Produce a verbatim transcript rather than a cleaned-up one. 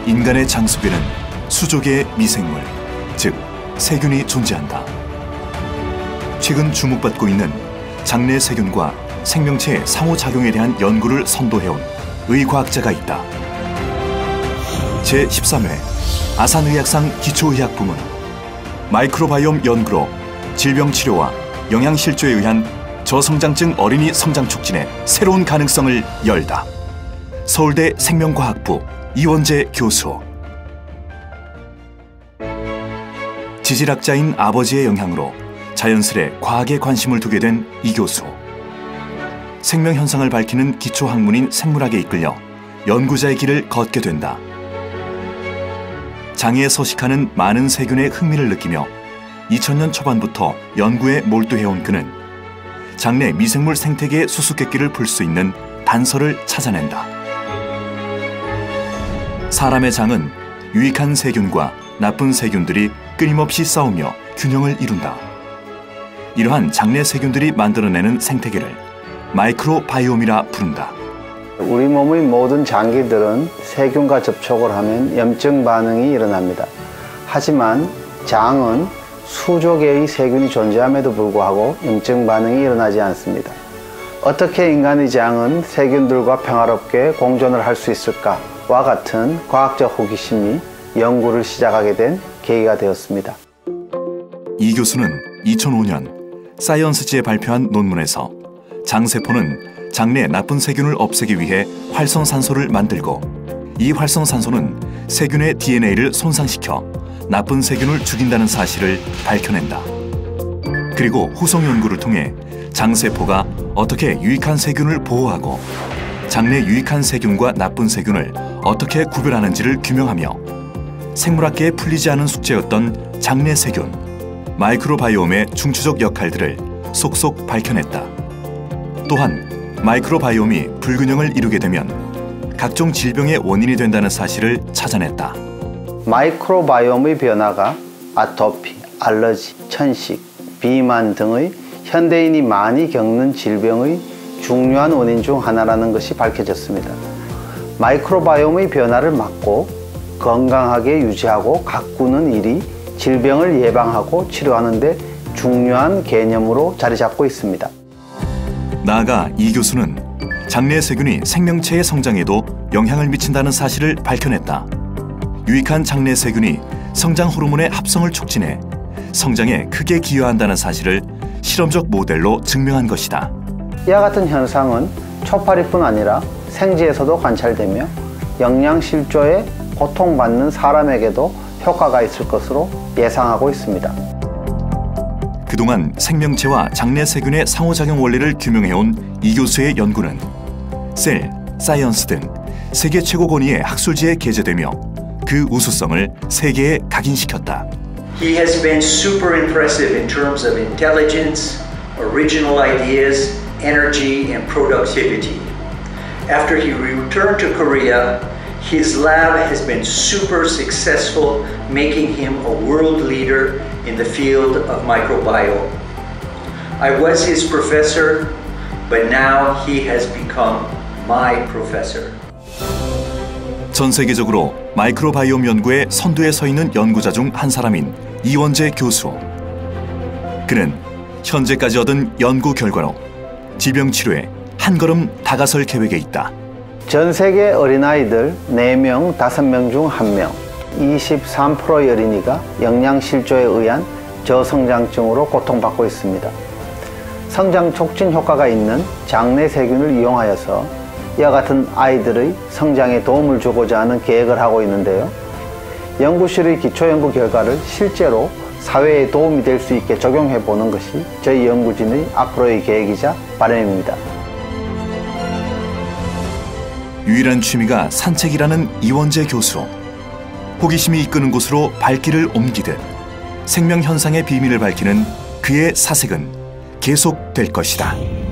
인간의 장 속에는 수조 개의 미생물, 즉 세균이 존재한다. 최근 주목받고 있는 장내 세균과 생명체의 상호작용에 대한 연구를 선도해온 의과학자가 있다. 제십삼 회 아산의학상 기초의학 부문 마이크로바이옴 연구로 질병치료와 영양실조에 의한 저성장증 어린이 성장 촉진의 새로운 가능성을 열다. 서울대 생명과학부 이원재 교수. 지질학자인 아버지의 영향으로 자연스레 과학에 관심을 두게 된 이 교수. 생명 현상을 밝히는 기초 학문인 생물학에 이끌려 연구자의 길을 걷게 된다. 장에 서식하는 많은 세균의 흥미를 느끼며 이천 년 초반부터 연구에 몰두해온 그는 장내 미생물 생태계의 수수께끼를 풀 수 있는 단서를 찾아낸다. 사람의 장은 유익한 세균과 나쁜 세균들이 끊임없이 싸우며 균형을 이룬다. 이러한 장내 세균들이 만들어내는 생태계를 마이크로바이옴이라 부른다. 우리 몸의 모든 장기들은 세균과 접촉을 하면 염증 반응이 일어납니다. 하지만 장은 수조 개의 세균이 존재함에도 불구하고 염증 반응이 일어나지 않습니다. 어떻게 인간의 장은 세균들과 평화롭게 공존을 할 수 있을까와 같은 과학적 호기심이 연구를 시작하게 된 계기가 되었습니다. 이 교수는 이천오 년 사이언스지에 발표한 논문에서 장세포는 장내 나쁜 세균을 없애기 위해 활성산소를 만들고 이 활성산소는 세균의 디엔에이를 손상시켜 나쁜 세균을 죽인다는 사실을 밝혀낸다. 그리고 후속 연구를 통해 장세포가 어떻게 유익한 세균을 보호하고 장내 유익한 세균과 나쁜 세균을 어떻게 구별하는지를 규명하며 생물학계에 풀리지 않은 숙제였던 장내 세균, 마이크로바이옴의 중추적 역할들을 속속 밝혀냈다. 또한 마이크로바이옴이 불균형을 이루게 되면 각종 질병의 원인이 된다는 사실을 찾아냈다. 마이크로바이옴의 변화가 아토피, 알러지, 천식, 비만 등의 현대인이 많이 겪는 질병의 중요한 원인 중 하나라는 것이 밝혀졌습니다. 마이크로바이옴의 변화를 막고 건강하게 유지하고 가꾸는 일이 질병을 예방하고 치료하는 데 중요한 개념으로 자리 잡고 있습니다. 나아가 이 교수는 장내 세균이 생명체의 성장에도 영향을 미친다는 사실을 밝혀냈다. 유익한 장내 세균이 성장 호르몬의 합성을 촉진해 성장에 크게 기여한다는 사실을 실험적 모델로 증명한 것이다. 이와 같은 현상은 초파리뿐 아니라 생쥐에서도 관찰되며 영양실조에 고통받는 사람에게도 효과가 있을 것으로 예상하고 있습니다. 그동안 생명체와 장내 세균의 상호작용 원리를 규명해온 이 교수의 연구는 셀, 사이언스 등 세계 최고 권위의 학술지에 게재되며 그 우수성을 세계에 각인시켰다. He has been super impressive in terms of intelligence, original ideas, energy, and productivity. After he returned to Korea, his lab has been super successful, making him a world leader in the field of microbiome. I was his professor, but now he has become my professor. 전 세계적으로 마이크로바이옴 연구의 선두에 서 있는 연구자 중 한 사람인 이원재 교수. 그는 현재까지 얻은 연구 결과로 질병 치료에 한 걸음 다가설 계획에 있다. 전 세계 어린아이들 네 명, 다섯 명 중 한 명, 이십삼 퍼센트의 어린이가 영양실조에 의한 저성장증으로 고통받고 있습니다. 성장 촉진 효과가 있는 장내 세균을 이용하여서 이와 같은 아이들의 성장에 도움을 주고자 하는 계획을 하고 있는데요. 연구실의 기초연구 결과를 실제로 사회에 도움이 될 수 있게 적용해 보는 것이 저희 연구진의 앞으로의 계획이자 바람입니다. 유일한 취미가 산책이라는 이원재 교수. 호기심이 이끄는 곳으로 발길을 옮기듯 생명 현상의 비밀을 밝히는 그의 사색은 계속될 것이다.